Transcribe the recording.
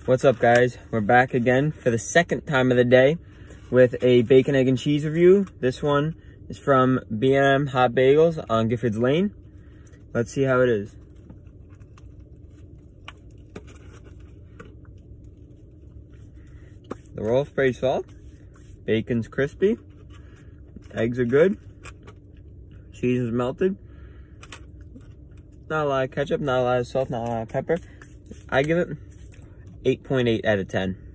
What's up, guys? We're back again for the second time of the day with a bacon, egg, and cheese review. This one is from B&M Hot Bagels on Giffords Lane. Let's see how it is. The roll's pretty soft. Bacon's crispy. Eggs are good. Cheese is melted. Not a lot of ketchup, not a lot of salt, not a lot of pepper. I give it 8.8 out of 10.